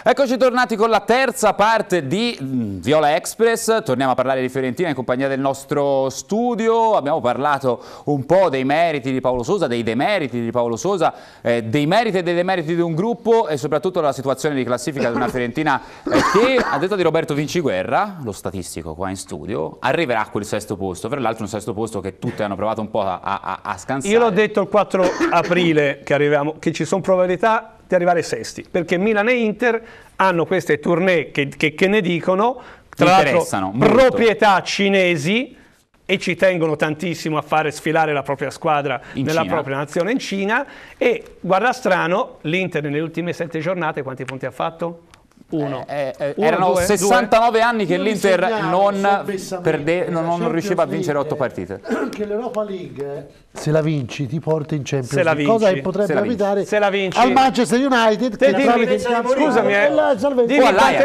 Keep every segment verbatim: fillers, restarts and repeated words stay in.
Eccoci tornati con la terza parte di Viola Express. Torniamo a parlare di Fiorentina in compagnia del nostro studio. Abbiamo parlato un po' dei meriti di Paulo Sousa, dei demeriti di Paulo Sousa, eh, dei meriti e dei demeriti di un gruppo e soprattutto della situazione di classifica di una Fiorentina eh, che, a detta di Roberto Vinciguerra, lo statistico qua in studio, arriverà a quel sesto posto. Tra l'altro un sesto posto che tutti hanno provato un po' a, a, a scansare. Io l'ho detto il quattro aprile che, arriviamo, che ci sono probabilità di arrivare sesti, perché Milan e Inter hanno queste tournée che, che, che ne dicono, tra l'altro proprietà cinesi, e ci tengono tantissimo a fare sfilare la propria squadra in nella Cina. propria nazione in Cina. E guarda strano, l'Inter nelle ultime sette giornate quanti punti ha fatto? Uno. Eh, eh, Uno erano due, sessantanove due. anni che l'Inter non, perde, non, non riusciva a vincere otto partite. Che l'Europa League, se la vinci, ti porta in Champions se la League, cosa che potrebbe capitare al Manchester United. Che dimmi, scusami, eh. dimmi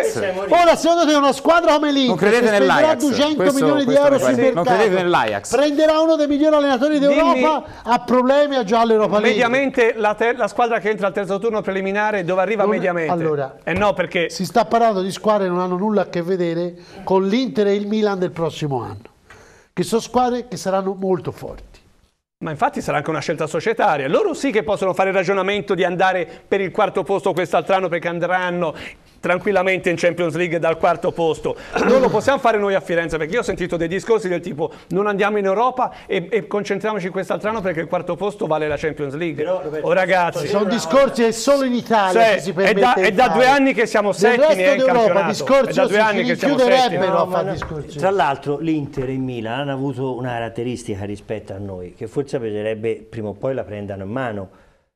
ora secondo te una squadra come l'Inter spenderà duecento questo, milioni questo di euro sul mercato, non credete nell'Ajax, prenderà uno dei migliori allenatori d'Europa, ha problemi a già all'Europa League. Mediamente la, la squadra che entra al terzo turno preliminare dove arriva non, mediamente allora, eh no, perché si sta parlando di squadre che non hanno nulla a che vedere con l'Inter e il Milan del prossimo anno, che sono squadre che saranno molto forti. Ma infatti sarà anche una scelta societaria. Loro sì che possono fare il ragionamento di andare per il quarto posto quest'altro anno, perché andranno tranquillamente in Champions League dal quarto posto. Non lo possiamo fare noi a Firenze, perché io ho sentito dei discorsi del tipo non andiamo in Europa e, e concentriamoci quest'altro anno perché il quarto posto vale la Champions League. Però, Roberto, oh ragazzi, sono discorsi che solo in Italia cioè, ci si permette. È da, è da due anni che siamo settimi in campionato. Discorsi è da due anni che siamo settimi. No, a fare discorsi. Tra l'altro l'Inter e il Milan hanno avuto una caratteristica rispetto a noi, che forse bisognerebbe prima o poi la prendano in mano.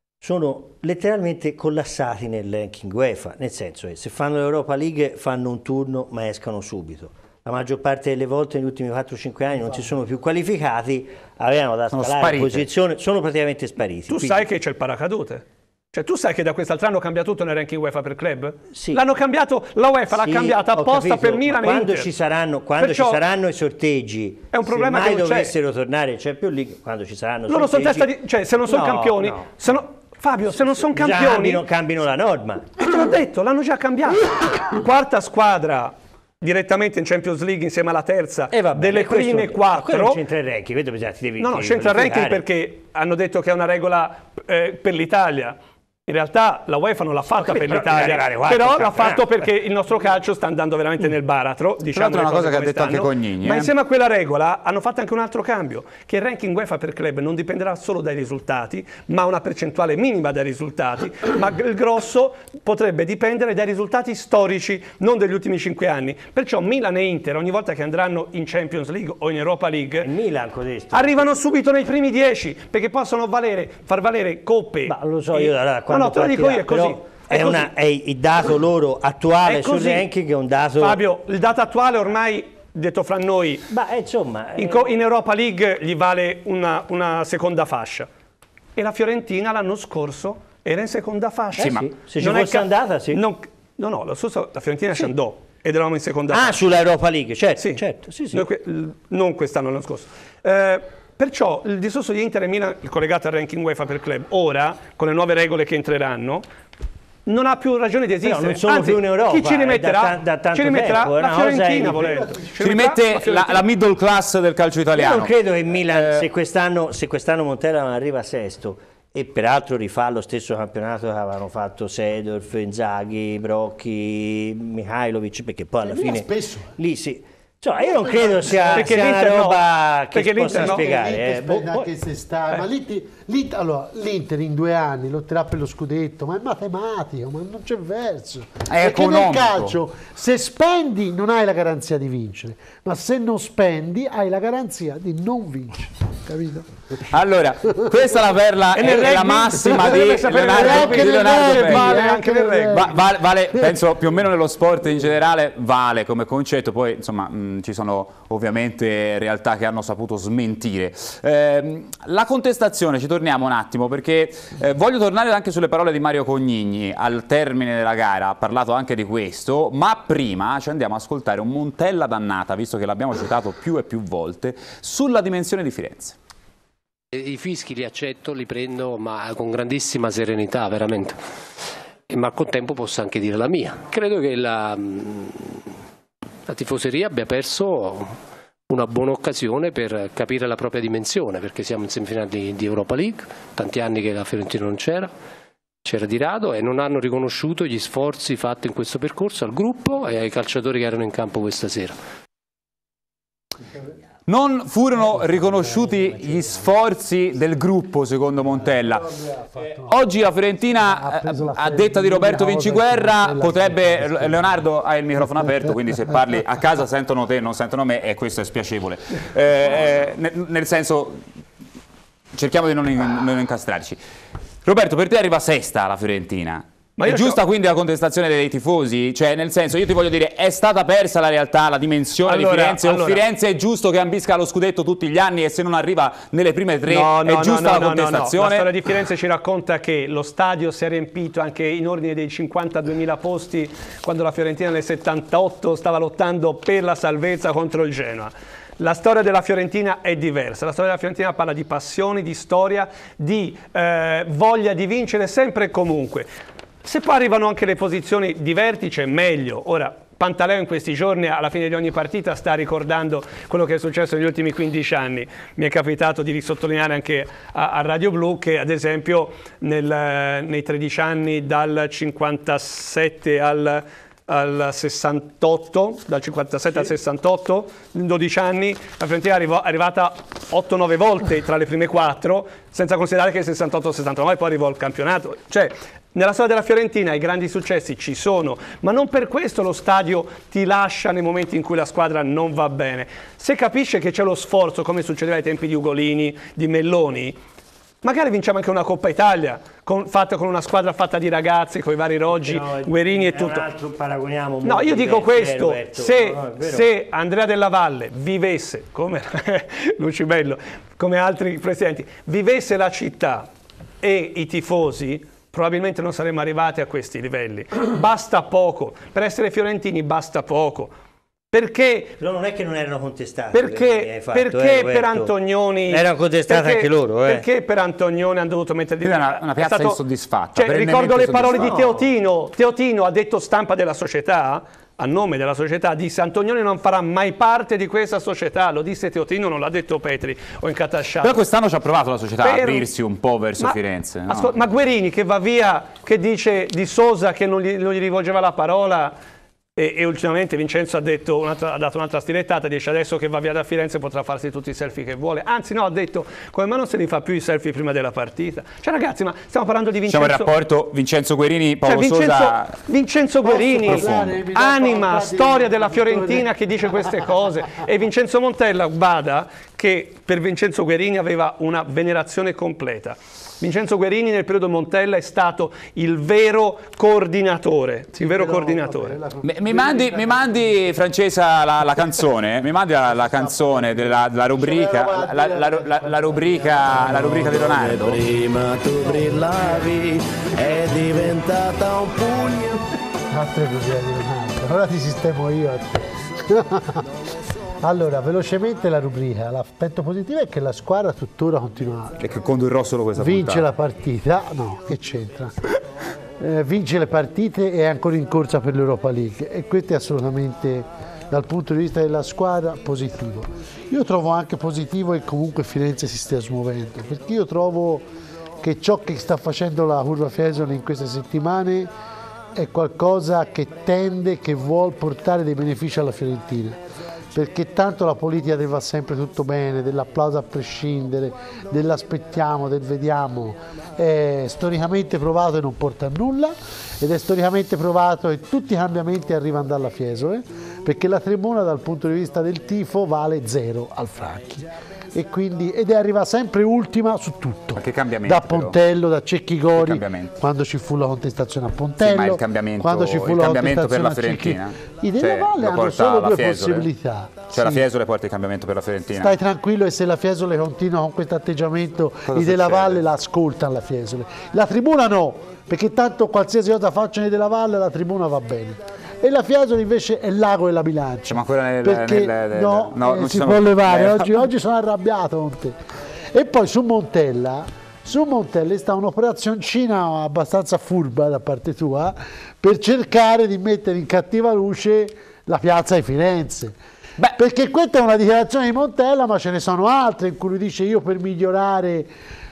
Sono letteralmente collassati nel ranking UEFA, nel senso che se fanno l'Europa League fanno un turno ma escano subito. La maggior parte delle volte negli ultimi quattro cinque anni non si sono più qualificati, avevano da scalare in posizione, sono praticamente spariti. Tu Quindi... sai che c'è il paracadute? Cioè tu sai che da quest'altro anno cambia tutto nel ranking UEFA per club? Sì. L'hanno cambiato, la UEFA sì, l'ha cambiata apposta per Milan quando e Inter. Ci saranno, quando Perciò ci saranno i sorteggi, è un problema se mai che non dovessero tornare in Champions League, quando ci saranno Loro sorteggi... sono testa di... cioè se non sono no, campioni... No. Se no... Fabio, se non sono campioni... Cambino, cambino la norma. E te l'ho detto, l'hanno già cambiato. Quarta squadra direttamente in Champions League insieme alla terza, eh vabbè, delle prime questo, quattro... Non c'entra il ranking, vedo, ti devi, No, no, devi c'entra il ranking perché hanno detto che è una regola eh, per l'Italia. In realtà la UEFA non l'ha fatta per l'Italia, però l'ha fatto perché il nostro calcio sta andando veramente nel baratro. Diciamo è una cosa che ha detto anche Cognini. Ma eh? insieme a quella regola hanno fatto anche un altro cambio, che il ranking UEFA per club non dipenderà solo dai risultati, ma una percentuale minima dai risultati, ma il grosso potrebbe dipendere dai risultati storici, non degli ultimi cinque anni. Perciò Milan e Inter, ogni volta che andranno in Champions League o in Europa League, Milan, arrivano subito nei primi dieci, perché possono valere, far valere coppe. Ma lo so io, allora, no, no, te lo dico io, è così. È, è, una, è il dato loro attuale sul ranking, che è un dato... Fabio, il dato attuale ormai, detto fra noi, ma, insomma, in, eh... in Europa League gli vale una, una seconda fascia. E la Fiorentina l'anno scorso era in seconda fascia. Eh, sì, ma sì. Se ci fosse andata, sì. Non, no, no, lo stesso, la Fiorentina sì. ci andò ed eravamo in seconda ah, fascia. Ah, sulla Europa League, certo. Sì, certo. Sì, sì. Noi, non quest'anno, l'anno scorso. Eh, Perciò il discorso di Inter e Milan collegato al ranking UEFA per club, ora, con le nuove regole che entreranno, non ha più ragione di esistere. Però non sono Anzi, più in Europa, chi ci rimetterà? Da, da ci rimetterà tempo, la Fiorentina, volendo. Ci rimette la, la middle class del calcio italiano. Io non credo che il Milan, eh, se quest'anno se quest'anno Montella non arriva sesto, e peraltro rifà lo stesso campionato che avevano fatto Seedorf, Inzaghi, Brocchi, Mihajlovic, perché poi alla fine... spesso. Lì sì. Cioè, io non credo sia, perché sia una roba no. che si possa no. spiegare. Eh. Boh, anche se sta, eh. Ma l'Inter allora, in due anni lotterà per lo scudetto, ma è matematico, ma non c'è verso. È perché economico. nel calcio, se spendi non hai la garanzia di vincere, ma se non spendi hai la garanzia di non vincere. Capito? Allora, questa è la perla e è la massima di Leonardo, di Leonardo vale anche nel rugby. Va, vale, vale, penso più o meno nello sport in generale vale come concetto, poi insomma mh, ci sono ovviamente realtà che hanno saputo smentire. Eh, la contestazione, ci torniamo un attimo perché eh, voglio tornare anche sulle parole di Mario Cognini al termine della gara, ha parlato anche di questo, ma prima ci andiamo ad ascoltare un Montella dannata, visto che l'abbiamo citato più e più volte, sulla dimensione di Firenze. I fischi li accetto, li prendo, ma con grandissima serenità, veramente. ma al contempo posso anche dire la mia. Credo che la, la tifoseria abbia perso una buona occasione per capire la propria dimensione, perché siamo in semifinale di, di Europa League, tanti anni che la Fiorentina non c'era, c'era di rado, e non hanno riconosciuto gli sforzi fatti in questo percorso al gruppo e ai calciatori che erano in campo questa sera. Non furono riconosciuti gli sforzi del gruppo, secondo Montella. Oggi la Fiorentina, a detta di Roberto Vinciguerra, potrebbe... Leonardo, hai il microfono aperto, quindi se parli a casa sentono te, non sentono me, e questo è spiacevole. Eh, nel senso, cerchiamo di non, non incastrarci. Roberto, per te arriva sesta la Fiorentina. Ma è giusta quindi la contestazione dei tifosi? Cioè, nel senso, io ti voglio dire, è stata persa la realtà, la dimensione allora, di Firenze, allora, o Firenze è giusto che ambisca allo scudetto tutti gli anni e se non arriva nelle prime tre no, no, è giusta no, no, la contestazione? No, no. La storia di Firenze ci racconta che lo stadio si è riempito anche in ordine dei cinquantaduemila posti quando la Fiorentina nel settantotto stava lottando per la salvezza contro il Genoa. La storia della Fiorentina è diversa, la storia della Fiorentina parla di passioni, di storia, di eh, voglia di vincere sempre e comunque. Se poi arrivano anche le posizioni di vertice, meglio. Ora, Pantaleo in questi giorni, alla fine di ogni partita, sta ricordando quello che è successo negli ultimi quindici anni. Mi è capitato di risottolineare anche a, a Radio Blu che, ad esempio, nel, nei tredici anni dal cinquantasette al... al sessantotto, dal cinquantasette al sessantotto, in dodici anni la Fiorentina è arrivata otto nove volte tra le prime quattro, senza considerare che il sessantotto sessantanove poi arrivò al campionato. Cioè, nella storia della Fiorentina i grandi successi ci sono, ma non per questo lo stadio ti lascia nei momenti in cui la squadra non va bene. Se capisce che c'è lo sforzo, come succedeva ai tempi di Ugolini, di Melloni, magari vinciamo anche una Coppa Italia, con, fatta con una squadra fatta di ragazzi, con i vari Roggi, no, Guerini e tutto. Altro paragoniamo no, io dico questo, eh, se, no, no, se Andrea Della Valle vivesse, come Lucibello, come altri presidenti, vivesse la città e i tifosi, probabilmente non saremmo arrivati a questi livelli. Basta poco, per essere fiorentini basta poco. Perché? Però non è che non erano contestati. Perché, fatto, perché eh, per Antonioni erano contestati perché, anche loro. Eh. Perché per Antonioni hanno dovuto mettere di è una, una piazza stato, insoddisfatta. Cioè, ricordo le parole di Teotino. Teotino ha detto stampa della società, a nome della società, disse: Antonioni non farà mai parte di questa società. Lo disse Teotino, non l'ha detto Petri o Incatasciato. Però quest'anno ci ha provato la società per... a aprirsi un po' verso ma, Firenze. No? Ma Guerini che va via, che dice di Sosa che non gli, non gli rivolgeva la parola. E, e ultimamente Vincenzo ha, detto ha dato un'altra stilettata, dice adesso che va via da Firenze potrà farsi tutti i selfie che vuole, anzi no, ha detto come mai non se li fa più i selfie prima della partita. Cioè ragazzi, ma stiamo parlando di Vincenzo, diciamo il rapporto Vincenzo Guerini, Paolo cioè, Vincenzo, Sosa Vincenzo Guerini, anima, storia della Fiorentina che dice queste cose, e Vincenzo Montella, bada, che per Vincenzo Guerini aveva una venerazione completa. Vincenzo Guerini nel periodo Montella è stato il vero coordinatore, sì, il vero però, coordinatore. Vabbè, mi, mi, mandi, mi mandi Francesca la, la canzone, mi mandi la, la canzone della, della rubrica, la, la, la, la, la rubrica, la rubrica di Leonardo. Prima tu brillavi, è diventata un pugno. Altre rubriche di Leonardo, ora ti sistemo io a te. Allora, velocemente la rubrica. L'aspetto positivo è che la squadra tuttora continua e che condurrò solo questa vince puntata. la partita, no, che c'entra? Eh, vince le partite e è ancora in corsa per l'Europa League, e questo è assolutamente, dal punto di vista della squadra, positivo. Io trovo anche positivo che comunque Firenze si stia smuovendo, perché io trovo che ciò che sta facendo la Curva Fiesole in queste settimane è qualcosa che tende, che vuol portare dei benefici alla Fiorentina. Perché tanto la politica deve va sempre tutto bene, dell'applauso a prescindere, dell'aspettiamo, del vediamo, è storicamente provato e non porta a nulla, ed è storicamente provato e tutti i cambiamenti arrivano dalla Fiesole, perché la tribuna dal punto di vista del tifo vale zero al Franchi. E quindi, ed è arriva sempre ultima su tutto. Ma che cambiamento? Da Pontello, però? Da Cecchi Gori, quando ci fu la contestazione a Pontello, sì, ma il cambiamento, quando ci fu il la cambiamento per la Cecchi... Fiorentina. I Della cioè, Valle hanno solo due Fiesole. possibilità. Cioè sì. La Fiesole porta il cambiamento per la Fiorentina. Stai tranquillo, e se la Fiesole continua con questo atteggiamento, cosa i Della Valle la ascoltano la Fiesole. La tribuna no, perché tanto qualsiasi cosa facciano i Della Valle la tribuna va bene. E la Fiesole invece è l'ago e la bilancia. Ma quella nel, perché nel, nel, no, no eh, non si sono... può levare. Eh. Oggi, oggi sono arrabbiato con te. E poi su Montella, Su Montella è stata un'operazioncina abbastanza furba da parte tua per cercare di mettere in cattiva luce la piazza di Firenze. Beh, perché questa è una dichiarazione di Montella, ma ce ne sono altre in cui lui dice io per migliorare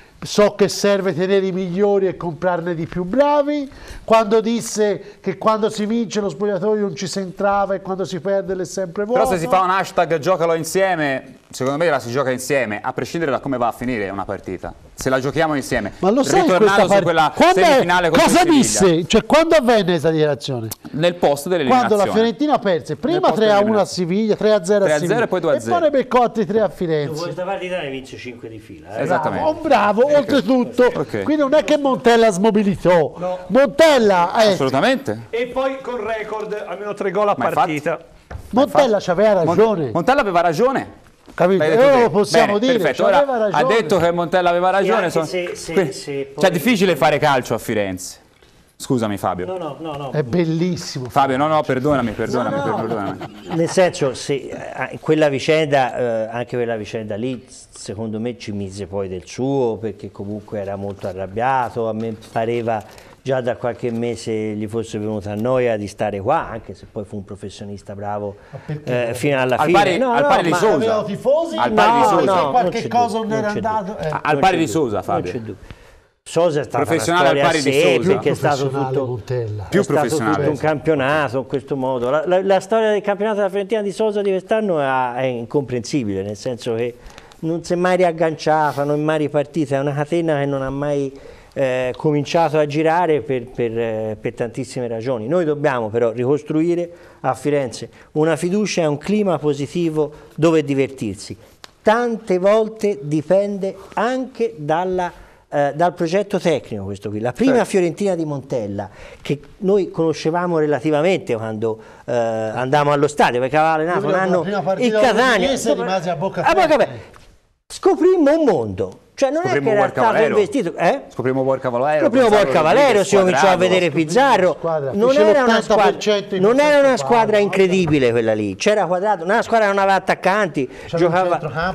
so che serve tenere i migliori e comprarne di più bravi, quando disse che quando si vince lo spogliatoio non ci si entrava e quando si perde l'è sempre vuoto. Però se si fa un hashtag giocalo insieme, secondo me la si gioca insieme, a prescindere da come va a finire una partita. Se la giochiamo insieme. Ma lo sai ritornando su quella semifinale contro cosa Siviglia. disse? Cioè quando avvenne questa dichiarazione? Nel post dell'eliminazione. Quando la Fiorentina perse, prima tre a uno a Siviglia, tre a zero a Siviglia e poi due a zero. E poi ne beccò altri tre a Firenze. Dopo questa partita ne vince cinque di fila. Eh? Esattamente. Bravo, bravo okay. oltretutto. Okay. Quindi non è che Montella smobilitò. No. Montella è... Assolutamente. E poi con record almeno tre gol a Ma partita. Infatti, Montella c'aveva ragione. Montella aveva ragione. Capito? E ora lo possiamo Bene, dire. Perfetto. Ora, ha detto che Montella aveva ragione. Sì, se, se, Quindi, se poi... cioè, è difficile fare calcio a Firenze. Scusami Fabio. No, no, no, no. È bellissimo. Fabio, no, no, perdonami, perdonami, no, no. perdonami. Nel senso, se, eh, quella vicenda, eh, anche quella vicenda lì, secondo me ci mise poi del suo, perché comunque era molto arrabbiato, a me pareva già da qualche mese gli fosse venuta a noia di stare qua, anche se poi fu un professionista bravo eh, fino alla al fine. Pari, no, al no, pari di Sousa. Avevano tifosi? Al pari no, di Sousa. no, qualche non cosa non non era c'è andato. dubbio. Eh. Al pari di Sousa, Fabio. Non c'è dubbio. Sosa è stata Professionale una al pari storia di a sé, Sousa. perché è stato tutto, Montella. Più è stato professionale. tutto un campionato in questo modo. La, la, la storia del campionato della Fiorentina di Sosa di quest'anno è, è incomprensibile, nel senso che non si è mai riagganciata, non è mai ripartita, è una catena che non ha mai eh, cominciato a girare per, per, eh, per tantissime ragioni. Noi dobbiamo però ricostruire a Firenze una fiducia e un clima positivo dove divertirsi. Tante volte dipende anche dalla Eh, dal progetto tecnico questo qui. La prima certo. Fiorentina di Montella, che noi conoscevamo relativamente quando eh, andavamo allo stadio, perché aveva allenato un anno in Catania, rimase a bocca a bocca scoprimmo un mondo. Cioè non Scoprimo è che era stato Valero. investito, eh? Scoprimo Borca Valero, Scoprimo Borca Valero, si cominciò a vedere Pizarro. Non era una squadra, non era una squadra incredibile quella lì. C'era Quadrato, una squadra che non aveva attaccanti, giocava,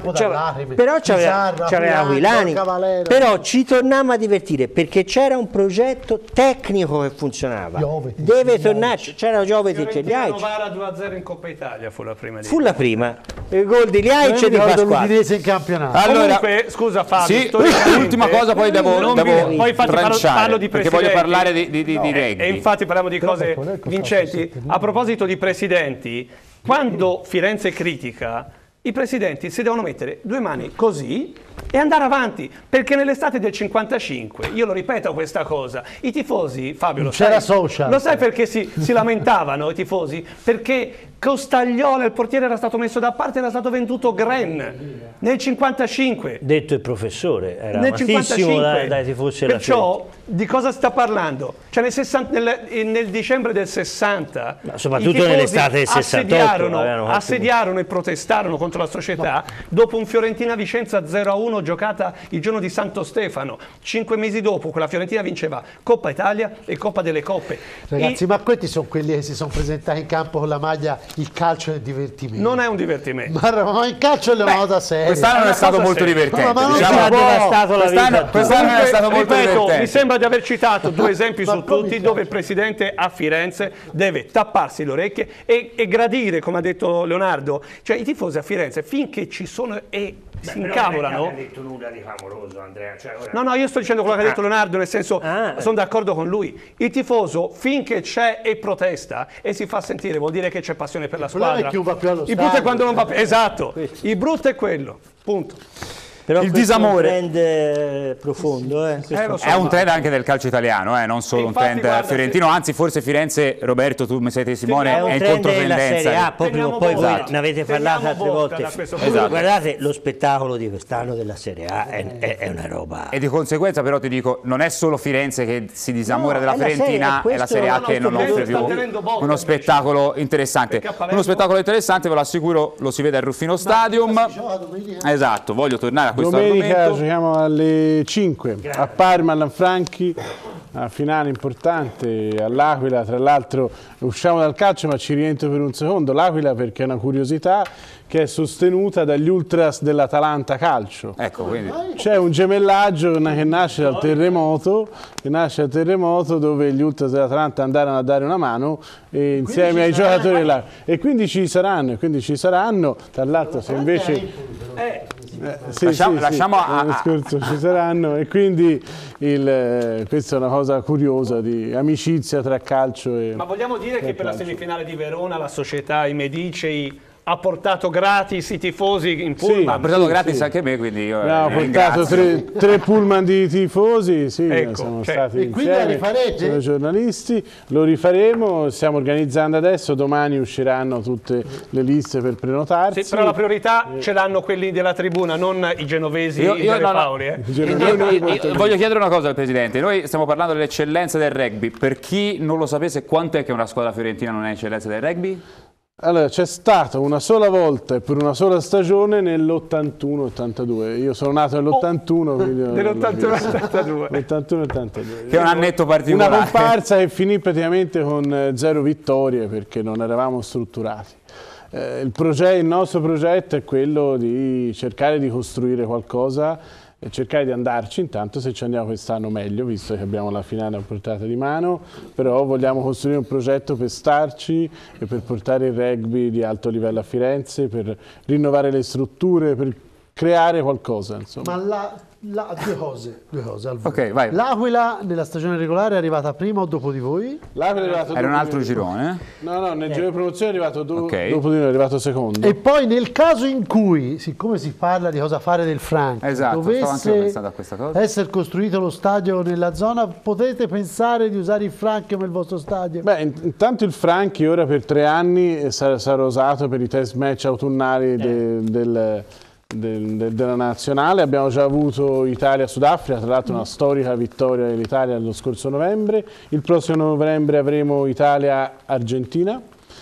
però c'aveva Aquilani. Però ci tornammo a divertire perché c'era un progetto tecnico che funzionava. Deve tornarci, c'era Jovetic e Liaic. Novara due a zero in Coppa Italia fu la prima di Fu la prima. Il gol di Liaic e di Pasquale. in campionato. Allora, comunque, scusa Fabio. Sì, l'ultima cosa poi devo, non devo mi, poi infatti parlo, parlo di perché presidenti, voglio parlare di, di, di, no, di e, e infatti parliamo di cose vincenti. A proposito di presidenti, quando Firenze critica, i presidenti si devono mettere due mani così e andare avanti, perché nell'estate del cinquantacinque, io lo ripeto questa cosa, i tifosi, Fabio, lo sai, social. lo sai perché si, si lamentavano i tifosi? Perché Costagliola, il portiere, era stato messo da parte, era stato venduto Gren nel cinquantacinque. Detto il professore, era nel amatissimo dai, dai tifosi della Perciò di cosa sta parlando? Cioè nel, sessanta, nel, nel dicembre del sessanta, ma soprattutto nell'estate del sessantotto, assediarono, assediarono e protestarono contro la società dopo un Fiorentina-Vicenza zero a uno giocata il giorno di Santo Stefano. Cinque mesi dopo quella Fiorentina vinceva Coppa Italia e Coppa delle Coppe. Ragazzi, I, ma questi sono quelli che si sono presentati in campo con la maglia il calcio è il divertimento. Non è un divertimento. Ma, ma il calcio è una cosa seria. Quest'anno non è stato molto seria. divertente. Ma, ma diciamo. Quest'anno Quest'anno quest'anno non è stato molto ripeto, divertente. mi sembra di aver citato due esempi su tutti come dove il presidente a Firenze deve tapparsi le orecchie e, e gradire, come ha detto Leonardo, cioè i tifosi a Firenze finché ci sono e Beh, si incavolano. Non ha detto nulla di clamoroso, Andrea. Cioè, ora... No, no, io sto dicendo quello che ha detto Leonardo, nel senso, ah, sono d'accordo con lui. Il tifoso finché c'è e protesta e si fa sentire, vuol dire che c'è passione per la squadra. È va più allo il brutto è quando non va più. Eh. Esatto, il brutto è quello, punto. Però il disamore è un trend profondo, eh. Eh, lo so, è un ma... trend anche del calcio italiano, eh, non solo infatti, un trend guarda, fiorentino, se... anzi forse Firenze, Roberto, tu mi sei testimone, è, un è in trend controtendenza. della Serie A, poi prima o poi voi ne avete parlato altre volte. Esatto. Guardate, lo spettacolo di quest'anno della Serie A è, è, è una roba. E di conseguenza però ti dico, non è solo Firenze che si disamora No, della è la Fiorentina, serie, è la Serie A no, che non Firenze offre sta più tenendo botta, uno spettacolo interessante. Uno spettacolo interessante, ve lo assicuro, lo si vede al Ruffino Stadium. Esatto, voglio tornare a questo Domenica argomento. giochiamo alle cinque a Parma, a Lanfranchi, una finale importante all'Aquila, tra l'altro usciamo dal calcio ma ci rientro per un secondo, l'Aquila perché è una curiosità che è sostenuta dagli ultras dell'Atalanta Calcio. Ecco, quindi c'è un gemellaggio che nasce dal terremoto, che nasce dal terremoto dove gli ultras dell'Atalanta andarono a dare una mano e insieme ai giocatori là. E quindi ci saranno, e quindi ci saranno, tra l'altro se invece... Eh, sì, lasciamo, sì, lasciamo sì, a, l'anno scorso ci saranno e quindi il, eh, questa è una cosa curiosa di amicizia tra calcio e... Ma vogliamo dire che per calcio. la semifinale di Verona la società I Medicei ha portato gratis i tifosi in pullman? Sì, ha portato sì, gratis sì. anche me, quindi io no, ho eh, portato tre, tre pullman di tifosi, sì, Ecco, siamo cioè, stati e quindi la insieme, rifarete? sono giornalisti, lo rifaremo, stiamo organizzando adesso, domani usciranno tutte le liste per prenotarsi. Sì, però la priorità ce l'hanno quelli della tribuna, non i genovesi Io- di io- no, no. Paoli. Eh. Io- io- io voglio chiedere una cosa al Presidente, noi stiamo parlando dell'eccellenza del rugby, per chi non lo sapesse quanto è che una squadra fiorentina non è eccellenza del rugby? Allora, c'è stata una sola volta e per una sola stagione nell'ottantuno ottantadue. Io sono nato nell'ottantuno, quindi Nell'ottantuno ottantadue. l'ottantuno ottantadue. Che è un annetto particolare. Una comparsa che finì praticamente con eh, zero vittorie perché non eravamo strutturati. Eh, il, progetto, il nostro progetto è quello di cercare di costruire qualcosa e cercare di andarci, intanto se ci andiamo quest'anno meglio, visto che abbiamo la finale a portata di mano, però vogliamo costruire un progetto per starci e per portare il rugby di alto livello a Firenze, per rinnovare le strutture, per creare qualcosa. Insomma. Ma la, la, due cose, due cose al volo. Ok, vai. L'Aquila nella stagione regolare è arrivata prima o dopo di voi? L'Aquila è arrivato Era un dopo altro di- girone? No, no, nel giro di promozione è arrivato do- Ok. dopo di noi, è arrivato secondo. E poi nel caso in cui, siccome si parla di cosa fare del Franco, Esatto, stavo anche io dovesse pensando a questa cosa. essere costruito lo stadio nella zona, potete pensare di usare il Franco nel vostro stadio? Beh, in- intanto il Franchi ora per tre anni eh, sarà, sarà usato per i test match autunnali de- del, del- del- della nazionale. Abbiamo già avuto Italia-Sudafrica, tra l'altro una storica vittoria dell'Italia lo scorso novembre. Il prossimo novembre avremo Italia-Argentina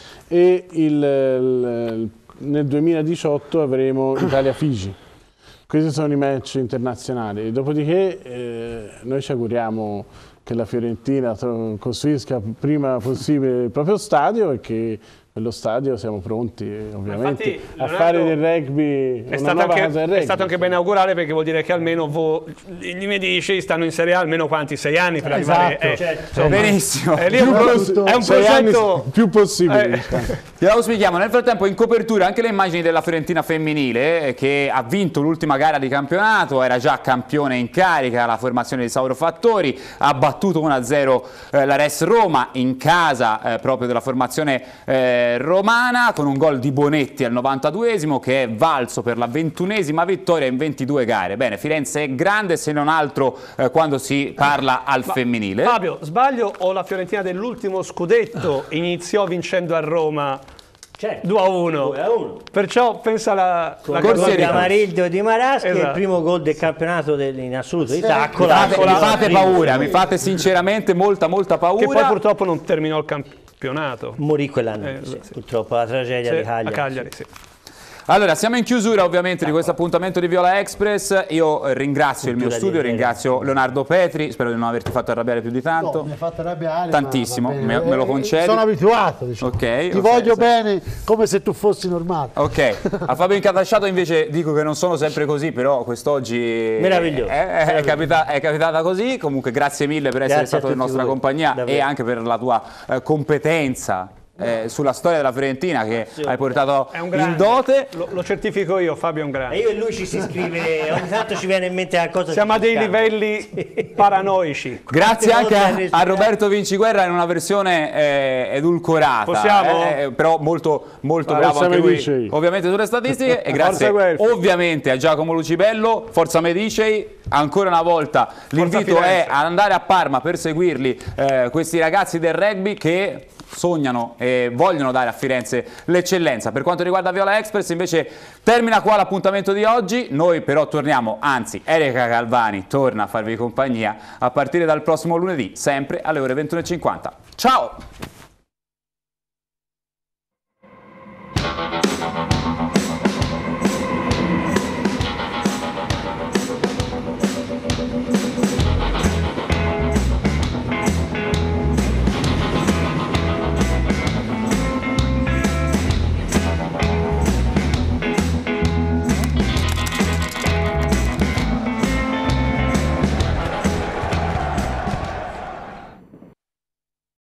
e il, il- nel duemiladiciotto avremo Italia-Figi. Questi sono i match internazionali. Dopodiché eh, noi ci auguriamo che la Fiorentina tro- costruisca prima possibile il proprio stadio e che per lo stadio siamo pronti eh, ovviamente Infatti, a Leonardo, fare del rugby È una stato, nuova anche, casa del è rugby. stato anche ben augurale perché vuol dire che almeno voi, i medici stanno in Serie A almeno quanti? Sei anni per arrivare. Esatto, eh, certo. insomma, Benissimo. eh, lì è un, Più pro- tutto- è un Sei anni progetto. più possibile. Eh. diciamo. Glielo auspichiamo. Nel frattempo in copertura anche le immagini della Fiorentina femminile eh, che ha vinto l'ultima gara di campionato, era già campione in carica, la formazione di Sauro Fattori, ha battuto uno a zero eh, la Res Roma in casa eh, proprio della formazione eh, romana con un gol di Bonetti al novantaduesimo che è valso per la ventunesima vittoria in ventidue gare. Bene, Firenze è grande se non altro eh, quando si parla al Ma, femminile. Fabio, sbaglio o la Fiorentina dell'ultimo scudetto iniziò vincendo a Roma Certo. due a uno? due a uno. Perciò pensa la, Con la il gol Corsieri. di Amarildo e di Maraschi, Esatto. il primo gol del campionato del- in assoluto di Sì. Mi Taccola. fate, mi Taccola. fate paura, mi fate sinceramente molta molta paura. che poi purtroppo non terminò il campionato. Morì quell'anno, Eh, sì, sì. purtroppo la tragedia Sì, di Cagliari. a Cagliari, sì. Allora, siamo in chiusura ovviamente di questo appuntamento di Viola Express. Io eh, ringrazio il mio Cultura studio, di- ringrazio Leonardo Petri, spero di non averti fatto arrabbiare più di tanto. No, mi ha fatto arrabbiare. ma Tantissimo, va bene. me- me lo Eh, concedi? Sono abituato, diciamo. Ok, Ti ok, voglio sì. bene come se tu fossi normale. Ok, a Fabio Incatasciato invece dico che non sono sempre così, però quest'oggi Meraviglioso. è, è, capita- è capitata così. Comunque grazie mille per essere Grazie a stato in tutti nostra voi, compagnia davvero. e anche per la tua eh, competenza eh, sulla storia della Fiorentina che hai portato È un in grande. dote. Lo, lo certifico io, Fabio è un E grande. io e lui ci si scrive, ogni tanto ci viene in mente qualcosa. Siamo a ci dei scambia. livelli paranoici. Grazie anche Quante volte hai a, a respirato? Roberto Vinciguerra in una versione eh, edulcorata, Possiamo? eh, però molto, molto Forza bravo anche lui, Medicei. ovviamente sulle statistiche. E grazie Forza Guelfi. ovviamente a Giacomo Lucibello, Forza Medicei. Ancora una volta l'invito è Firenze. ad andare a Parma per seguirli, eh, questi ragazzi del rugby che sognano e vogliono dare a Firenze l'eccellenza. Per quanto riguarda Viola Express invece termina qua l'appuntamento di oggi, noi però torniamo, anzi Erika Calvani torna a farvi compagnia a partire dal prossimo lunedì, sempre alle ore ventuno e cinquanta. Ciao!